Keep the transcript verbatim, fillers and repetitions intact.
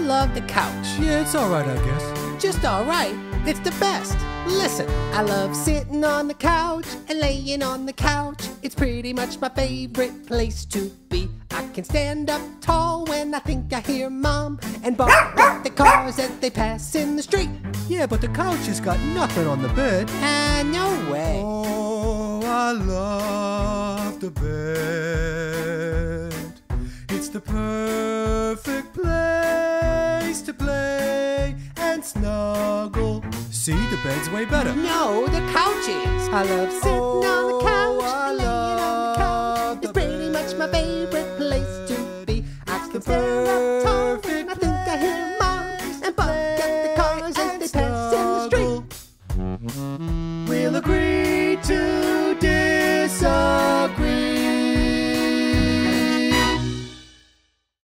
love the couch. Yeah, it's alright, I guess. Just alright, it's the best. Listen, I love sitting on the couch and laying on the couch. It's pretty much my favorite place to be. I can stand up tall when I think I hear Mom and bark at the cars as they pass in the street. Yeah, but the couch has got nothing on the bed. Ah, no way. Oh, I love the bed. It's the perfect place to play and snuggle. See, the bed's way better. No, the couch is. I love sitting Oh, on the couch I and laying on the couch. love It's the pretty much my favorite place to be. I can stand up